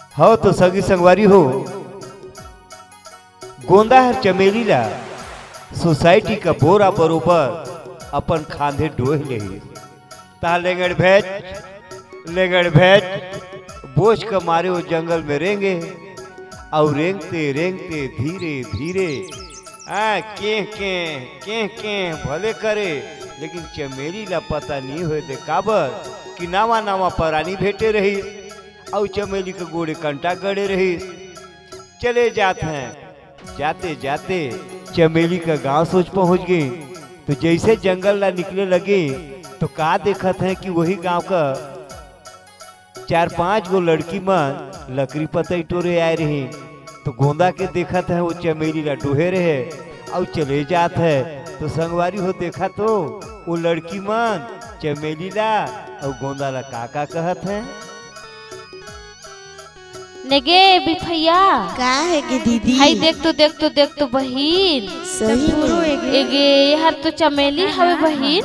हो तो सगी संगवारी हो गोंदा हर चमेली ला सोसाइटी का बोरा बरोबर अपन खांधे डोह ले ता लेंगड़ भेज बोझ का मारे वो जंगल में रेंगे और रेंगते रेंगते धीरे धीरे के भले करे लेकिन चमेली ला पता नहीं हुए थे काबर कि नावा नावा परानी भेटे रही और चमेली के गोड़े कंटा गड़े रही। चले जाते हैं जाते जाते चमेली का गांव सोच पहुंच गई तो जैसे जंगल ला निकले लगे तो का देखत है कि वही गांव का 4-5 गो लड़की मन लकड़ी पतई टोरे आए रही तो गोंदा के देखत है वो चमेली ला डोहे रहे और चले जात है तो संगवारी हो देखा तो वो लड़की मन चमेली ला और गोंदा ला का कहत है नेगे बिफैया का है के दीदी हाय देख तो बहिन सही में एगे हर तो चमेली हवे बहिन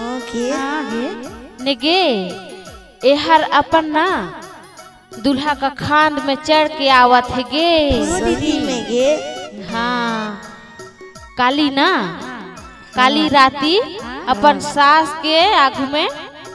ओके नेगे एहर अपन ना दूल्हा का खांद में चढ़ के आवत है गे सही में गे हाँ काली ना काली राती अपन सास के आगू में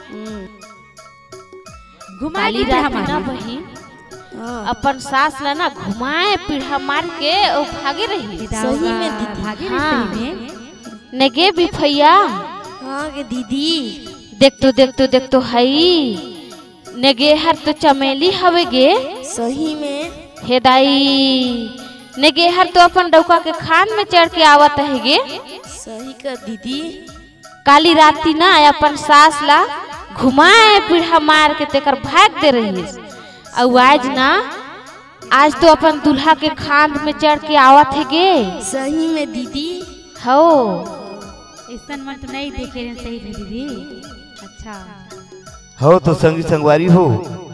काली राती ना बहिन अपन सास ला ना घुमाए पीढ़ा मार के और भागे रही सही में दीदी भागे रही नेगे बिफैया हाँ गे दीदी देख तो हई नेगे हर तो चमेली हवे गे सही में हे दाई नेगे हर तो अपन डौका के खान में चढ़ के आवत है गे सही का दीदी काली राती ना अपन सास ला घुमाए पीढ़ा मार के तेकर भाग दे रही और आज तो अपन दूल्हा के खांद में चढ़ के आवत है गे सही में दीदी हो ऐसा मन तो नहीं देखे रहे सही में दीदी। अच्छा हो तो संगी संगवारी हो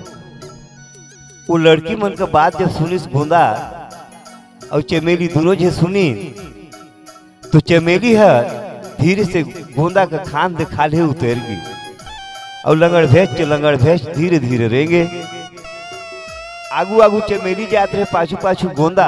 वो लड़की मन का बात जब सुनिस गोंदा और चमेली दोनों जे सुनी तो चमेली है धीरे से गोंदा का खान दे खाले उतर गई और लंगड़ भेज धीरे धीरे रेंगे आगू आगू चमेली जात रहे पाछू गोंदा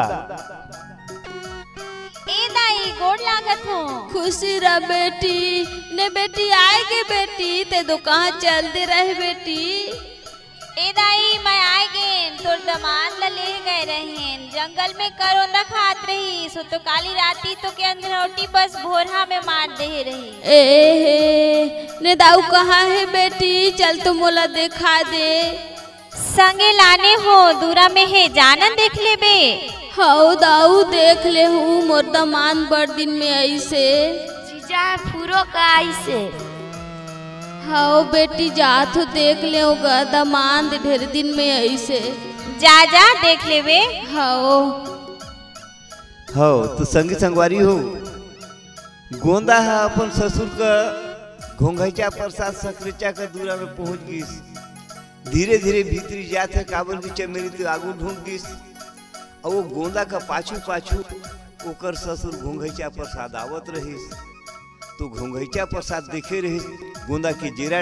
ए दाई गोड़ लागत हो खुशी रह बेटी ने बेटी आएगी बेटी ते दुकान चलते रहे बेटी ए दाई मैं आए गे तोर दमाद ला ले गए रहें जंगल में करोंदा खात रही सो तो काली राती तो के अंदर रोटी बस भोरहा में मार दे रही ए ने दाऊ कहाँ है बेटी चल तो मोला दिखा दे संगे लाने हो दूरा में है जानन देख ले बे हाउ दाऊ देख ले हूँ मोर दमान बड़ दिन में ऐसे जीजा फूरो का ऐसे हाउ बेटी जात हो देख ले होगा दमान ढेर दिन में ऐसे जा देख ले बे हाउ हो तो संगी संगवारी हो गोंदा है अपन ससुर का घोंघैचा प्रसाद सकरेचा का दूरा में पहुंच गई धीरे धीरे भीतरी जात है काबल की चमेली तो आगू ढूंढ गई और वो गोंदा का पाछू ओकर ससुर घोंघैचा प्रसाद आवत रही तो घोंघैचा प्रसाद देखे रही गोंदा की जेरा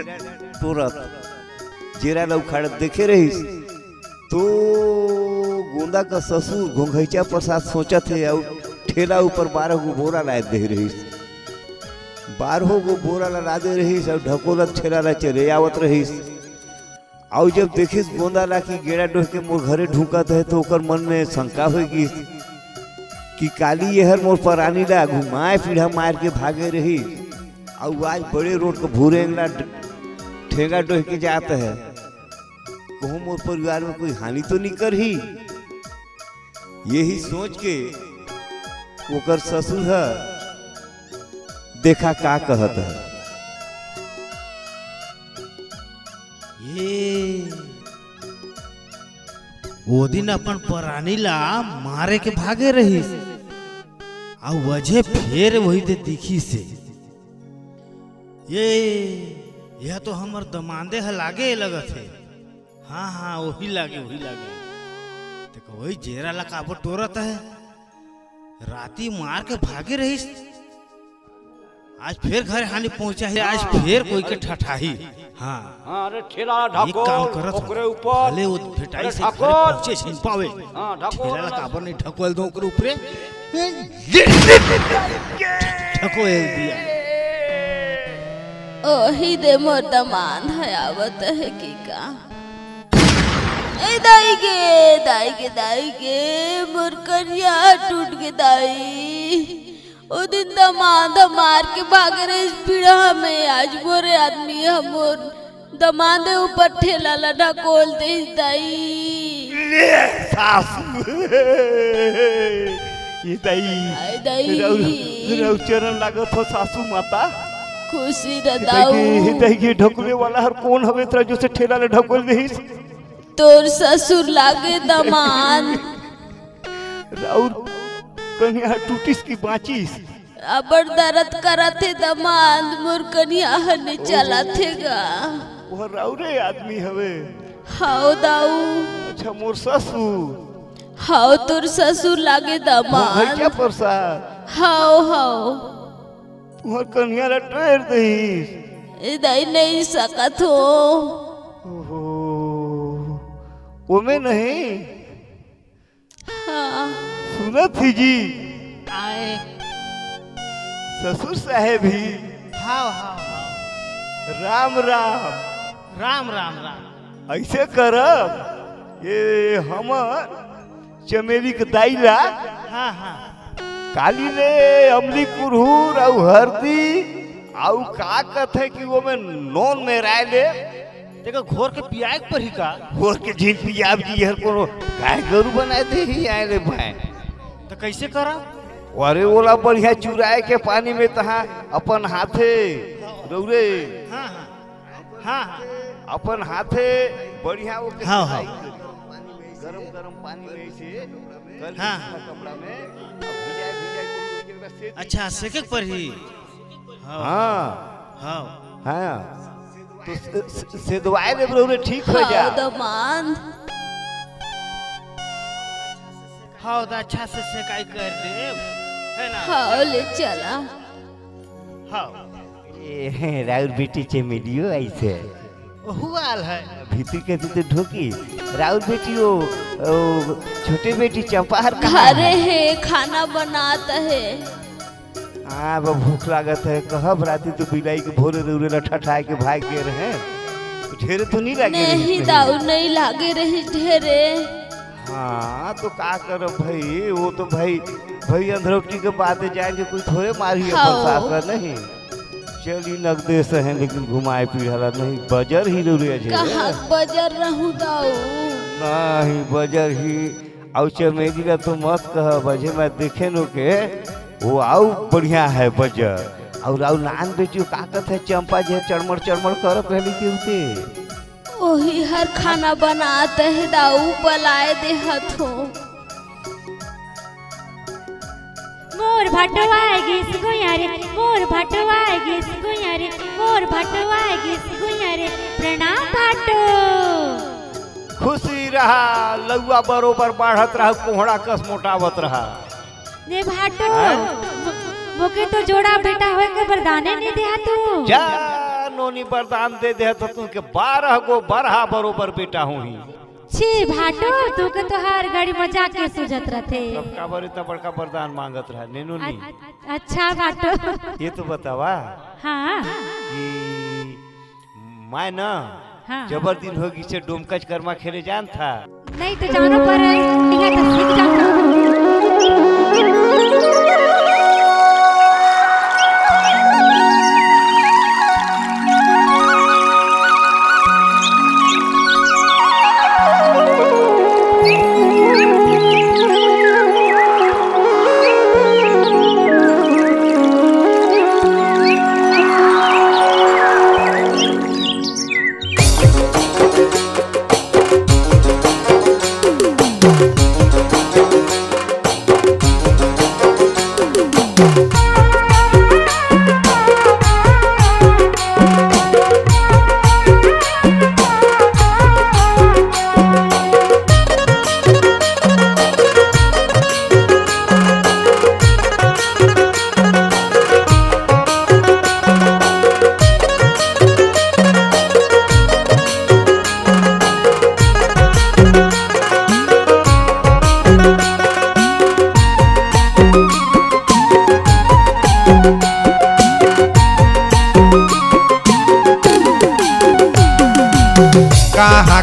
टोरत जेरा लौखाड़त देखे रही तो गोंदा का ससुर घोंघैचा प्रसाद सोचत है और ठेला ऊपर 12 गो बोरा ला दे रही 12 गो बोरा ला दे रही और ढकोलत ठेला ला चले आवत रही और जब देखिस गोंदा ला की गेड़ा डोह के मोर घरे ढूंकत है तो ओकर मन में शंका होगी कि काली यहर मोर परानी ला घुमाए पीढ़ा मार के भागे रही और आज बड़े रोड को भूरेंगला ठेंगा डोह के जाता है कहूँ मोर परिवार में कोई हानि तो नहीं कर ही यही सोच के ओकर ससुर है देखा का कहत है ये वो दिन अपन परानी ला मारे के भागे रही आ वजह फिर वही दे दिखी से यह तो हमर दमांदे है लागे लगत है। हाँ वही लागे देखो वही जेरा ला काबो टोरत है राती मार के भागे रही आज फिर घर हानि पहुंचा है, आज फिर कोई के ठठाही। हाँ हाँ अरे ठेला एक ढको काम करत ओकरे ऊपर भले वो भेटाई से अरे घर ढको। पहुंचे छिन पावे। हाँ ढको ठेला ला काबर नहीं ढकोल दो ओकरे ऊपरे ढकोल दिया। ओही दे मोर दमाद है आवत है की का ए दाई के मोर करिया टूट के दाई। ओ दिन दमाद मार के भागे रे इस पीड़ा में, आज मोरे आदमी हम मोर दमाद ऊपर ठेला ला ढकोल दे दाई। सासू ये दाई आय दाई रौ चरण लागत हो सासू माता। खुशी रदाऊ देखिए ढकने वाला हर कौन हवे तेरा जो से ठेला ले ढकोल देहिस। तोर ससुर लागे दमाद राउर कन्या टूटिस की बाँचिस। अबर दर्द करते दमाद मोर कनिया हने चलाथेगा। वह राउरे आदमी हवे। हाओ दाऊ अच्छा मोर ससुर हाओ तोर ससुर लागे दमाद। क्या प्रसाद हाओ हाओ तुम्हार कन्या ला टैर देहिस। ए दाई नहीं सकत हो। ओहो ओमे नहीं हाँ सुनत थी जी आए ससुर साहेब ही हाँ हाँ राम राम राम राम राम। ऐसे करब ये हमर चमेली के दाइला हाँ हाँ काली ले अमली कुरहूर और हरदी और का कथे कि वो में नॉन में राय ले देखो घोर के पियाए पर ही का और के झील पियाब जी हर कोनो गाय गरु बनाए दे ही आए ले भाई। तो कैसे करा? अरे ओला बढ़िया चुराए के पानी में तहा अपन हाथे रौरे हाँ हाँ हाँ हाँ अपन हाथे बढ़िया वो के हाँ, हाँ। गरम गरम पानी में ऐसे कर हाँ। कपड़ा में अब भिजाए अच्छा सेके पर ही हाँ हाँ हाँ हाँ तो से दवाई ले रौरे ठीक हो जा। हाओ दमाद हाँ तो अच्छा से सेकाई कर दे है ना। हाओ ले चला। हाँ ए राउर बेटी चमेलियो ऐसे हुआल है भीतर के तो ढोकी राउर बेटी वो छोटे बेटी चंपाहर घरे है खाना बनाता है। हाँ वो भूख लागत है कहब राती तो बिलाई के भोरे रौरे लठठाए के भाग गए रहे ढेरे तो नहीं लगे नहीं दाऊ नहीं लागे रही ढेरे। हाँ तो का करब भाई वो तो भाई अंधरौटी के बातें जाएंगे कोई थोड़े मारी हाँ। सासरा नहीं चली नगदे से हैं लेकिन घुमाए फिरला नहीं बजर ही रौरे कहाँ बजर रहूं दाऊ। नहीं बजर ही और चमेली का तो मत कह बजे मैं देखे नो के वो आउ बढ़िया है बजर और आउ नान बेटी का कहत है चंपा जे चरमर करत रहली के उते वही हर खाना बनाते है दाऊ पलाए दे हथो। मोर भटवाएगी गुयारे मोर भटवाएगी गुयारे मोर भटवाएगी गुयारे प्रणाम भाटो। खुशी रहा लउआ बरोबर बढ़त रहा कोहड़ा कस मोटावत रहा। ने भाटो मोके तो जोड़ा बेटा होए के वरदाने नहीं दिया तू। जा नोनी वरदान दे दे तो तू के 12 गो बरहा बरोबर बेटा हुई। छी भाटो तू के तो हर घड़ी मजाक के सुझत रहते। अब का बर इतना बड़का वरदान मांगत रहा नेनू नी। अच्छा भाटो ये तो बतावा हाँ कि मैं ना हाँ जबर दिन होगी से डोमकच कर्मा खेले जान था। नहीं तो जानो पर निगा तो सीख जाता।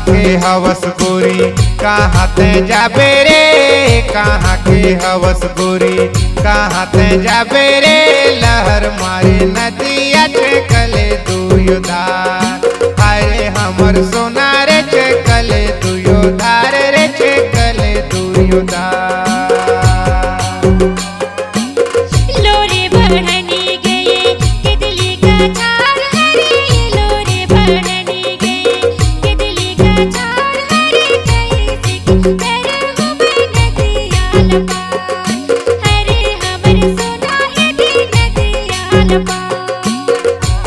के हवस गोरी कहाँ ते जाबे रे, कहाँ के हवस गोरी कहाँ ते जाबे रे, लहर मारे नदिया कले दुयो धार, अरे हमर सोना रे कले दुयो धार रे कले दुयो धार। लोरे बढ़नी गए तितली का चार हरे, लोरे बढ़नी गए तितली का चार हरे, कैसे कि तेरे हो मैं नदियाल पार, हरे हमर सोना है दी नदियाल पार।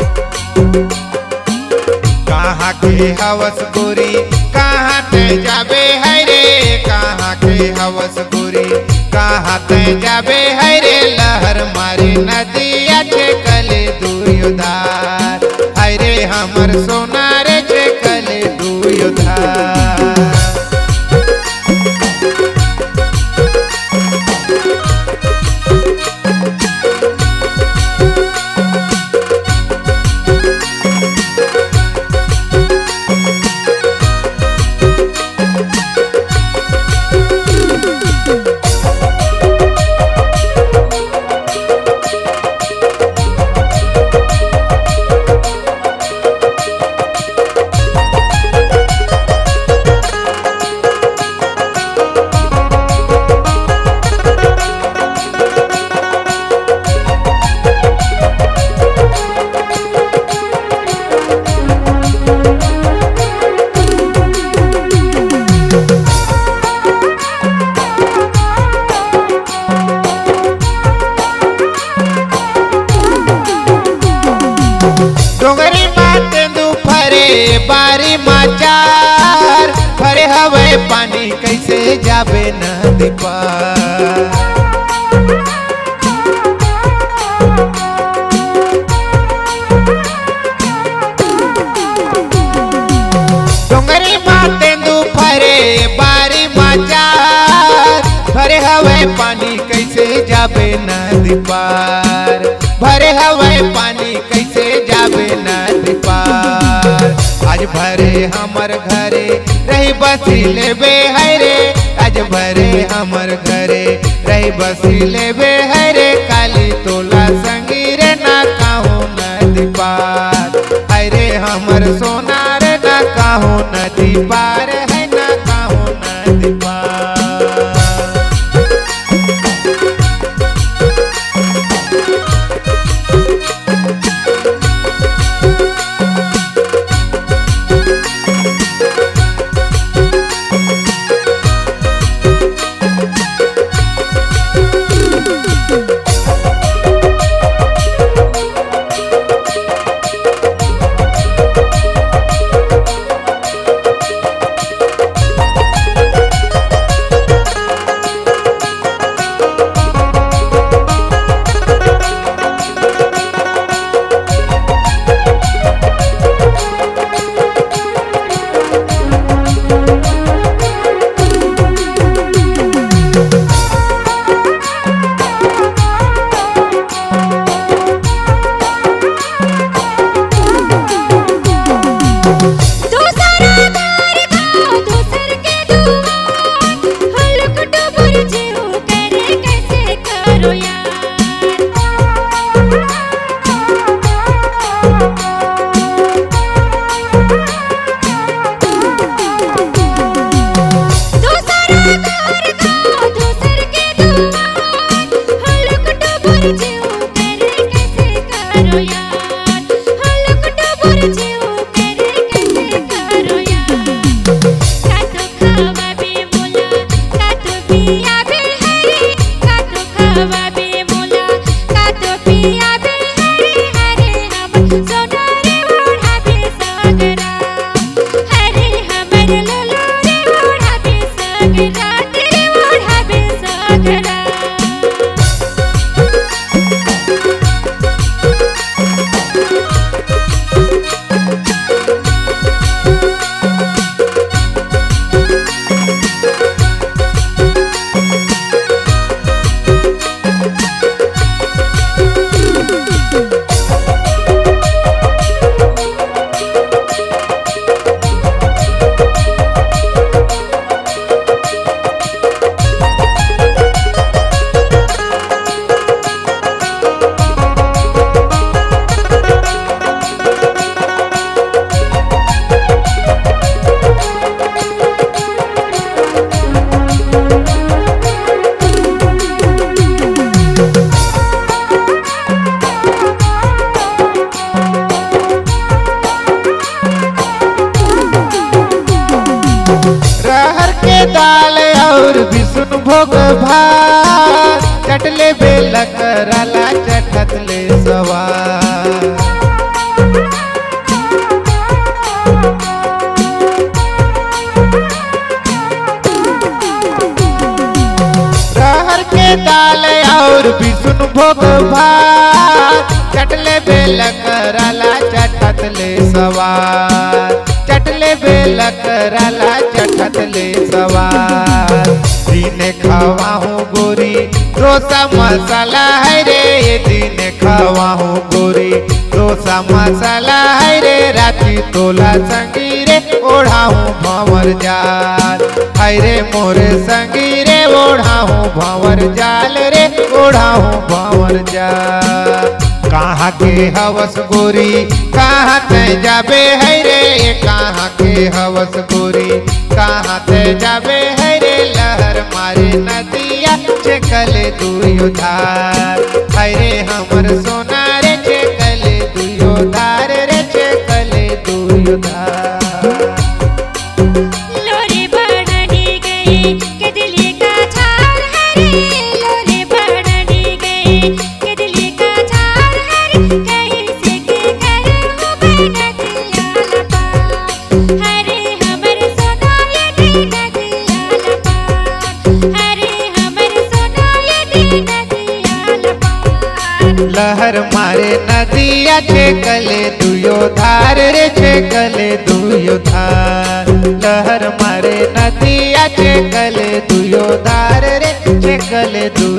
कहाँ के हवस गोरी कहाँ ते जाबे है रे, कहाँ के हवस गोरी कहाँ ते जाबे है रे, लहर मारे नदिया कले दुयो धार, अरे हमर सोना रे कले दुयो धार। डोंगरी माते दुफरे बारी माचार, फरे हवे पानी कैसे जाबे नदी पार। डोंगरी माते दुफरे बारी माचार, भरे हवे पानी कैसे जाबे नदी पार, भरे हवे पानी कैसे जाबे नदी पार। आज भरे हमर घरे रही बसी लेबे है रे, आज भरे हमर घरे रही बसी लेबे है रे, काली तोला संगी रे ना काहू नदी पार, अरे हमर सोना रे ना काहू नदी पार है, ना काहू नदी पार। रहर के दाल और विष्णु भोग भात चटले बेल कराला चटत ले सवार रहर के दाल और विष्णु भोग भात चटले बेल कराला चटत ले सवार चटले बेल कराला चटत ले सवार दिन खावा हूँ गोरी डोसा मसाला है रे ये दिन खावा हूँ गोरी डोसा मसाला है रे राती तोला संगी रे ओढ़ा हूँ भंवर जाल है रे मोरे संगी रे ओढ़ा हूँ भंवर जाल रे ओढ़ा हूँ भंवर जाल कहाँ के हवस गोरी कहाँ ते जाबे है रे कहाँ के हवस गोरी कहाँ ते जाबे है रे लहर मारे नदिया चकले दुयो धार है रे हमर सोना रे चकले दुयो धार रे चकले दुयो धार लोरे बढ़नी गए के दिल का झार हरे लोरे बढ़नी गए के दिल का झार हरे कहीं से के कर हो नदिया लपा हरे हमर सोना ये नदिया लपा हरे हमर सोना ये नदिया लपा लहर मारे नदिया चकले दुयो धार रे चकले दुयो धार लहर मारे नदिया चकले दुयो धार रे चकले दुयो